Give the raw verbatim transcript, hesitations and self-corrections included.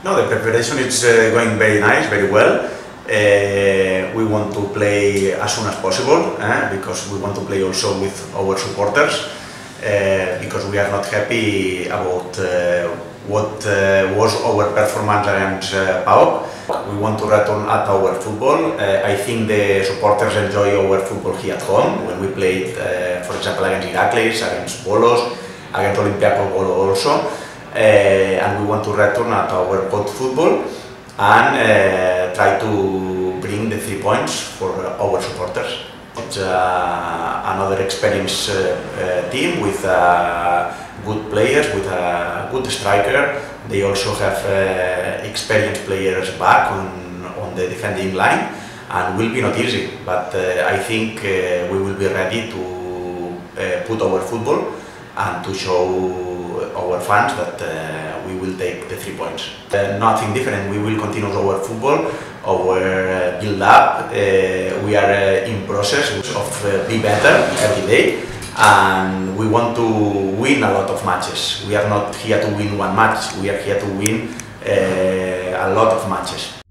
No, the preparation is uh, going very nice, very well. Uh, we want to play as soon as possible eh, because we want to play also with our supporters uh, because we are not happy about uh, what uh, was our performance against uh, P A O K. We want to return at our football. Uh, I think the supporters enjoy our football here at home when we played, uh, for example, against Iraklis, against Bolos, against Olympiacos also. Uh, and we want to return at our good football and uh, try to bring the three points for our supporters. It's uh, another experienced uh, uh, team with uh, good players, with a good striker. They also have uh, experienced players back on, on the defending line, and will be not easy, but uh, I think uh, we will be ready to uh, put our football and to show our fans that uh, we will take the three points. Uh, nothing different, we will continue our football, our uh, build-up. Uh, we are uh, in process of uh, be better every day, and we want to win a lot of matches. We are not here to win one match, we are here to win uh, a lot of matches.